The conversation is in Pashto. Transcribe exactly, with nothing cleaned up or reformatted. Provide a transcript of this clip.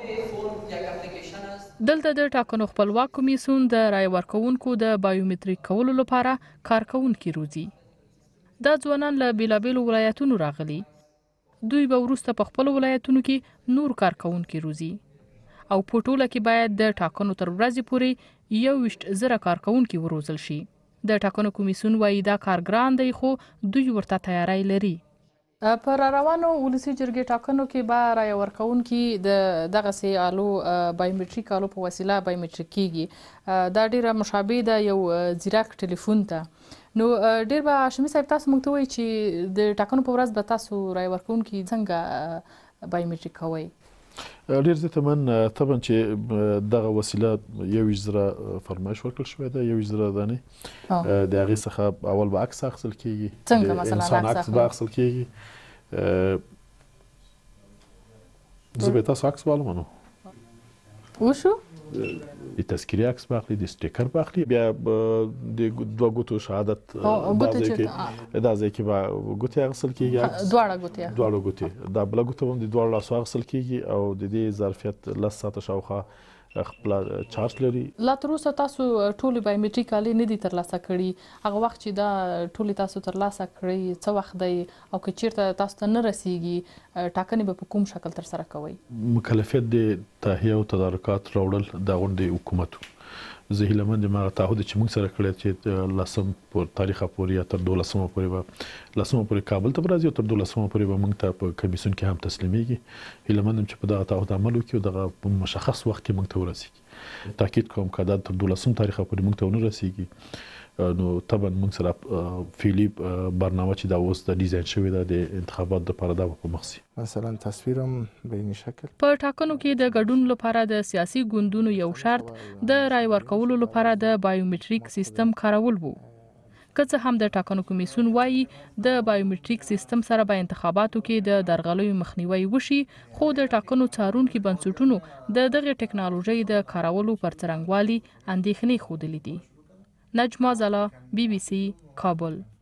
دلته د ټاکنو خپلواک کمیسیون د رای ورکوونکو د بایومتریک کولو لپاره کارکوونکي روزي. دا ځوانان له بیلابیلو ولایتونو راغلي. دوی به وروسته په خپلو ولایتونو کې نور کارکوونکي روزي او په ټوله کې باید د ټاکنو تر ورځې پورې یو ویشت زره کارکوونکي وروزل شي. د ټاکنو کمیسیون وایي دا کار ګران دی خو دوی ورته تیاری لري. په را روانو ولسي جرګې ټاکنو کې به رای ورکوونکي د دغسې آلو بایومتریک آلو په وسیله بایومتریک کیږي. دا ډیره مشابه ده یو ځیرک ټلیفون ته. نو ډیر به هاشمي صاحب تاسو موږ ته وایي چې د ټاکنو په ورځ به تاسو رای ورکوونکي څنګه بایومتریک کوئ؟ ډېر زیاته من طبعا چې دغه وسیله یو ویشت زره فرمایش ورکړل شوی ده، یو ویشت زره دانې. د هغې څخه اول به عکس اخیستل کېږي، څنګه مثلا انسان عکس به اخیستل کېږي. زه به تاسو عکس والم نو وشو د تذکرې عکس به اخلي، د سټیکر به اخلي، بیا د دوه ګوتو شهادت دا ځای کې دا ځای کې به ګوتې اخیستل کېږي، عکس دواړه ګوتې دواړه ګوتې دا بله ګوته به هم د دواړو لاسو اخیستل کېږي او د دې ظرفیت لس ساعته شاوخوا خپل چارج لري. لا تر اوسه تاسو ټولې بایومتریک آلې نه دي ترلاسه کړي. هغه وخت چې دا ټولې تاسو ترلاسه کړئ څه وخت دی او که چیرته تاسو ته نه رسیږي ټاکنې به په کوم شکل ترسره کوئ؟ مکلفیت د تهیه او تدارکات راوړل د غونډې حکومت و. زه هیله مند یم هغه تعهد چې موږ سره کړی چې لسم پر تاریخه پورې یا تر دولسمه پورې به لسمه پورې کابل ته به راځي او تر دولسمه پورې به موږ ته په کمیسیون کې هم تسلیمیږي. هیله مند یم چې په دغه تعهد عمل وکړي او دغه په مشخص وخت کې موږ ته ورسیږي. تاکید کوم که دا تر دولسم تاریخه پورې موږ ته ونه رسیږي نو طبعا موږ سره فعلي برنامه چې دا اوس د ډیزاین شوې ده د انتخاباتو دپاره دا به په مخ سي. مثلا تصویرم به این شکل. په ټاکنو کې د ګډون لپاره د سیاسي ګوندونو یو شرط د رای ورکولو لپاره د بایومتریک سیستم کارول وو. که څه هم د ټاکنو کمیسیون وایي د بایومتریک سیستم سره به انتخاباتو کې د درغلیو مخنیوی وشي، خو د ټاکنو څارونکي بنسټونو د دغې ټکنالوژۍ د کارولو پر څرنګوالي اندېښنې ښودلې دي. نجما زلا، بی بی سی، کابل.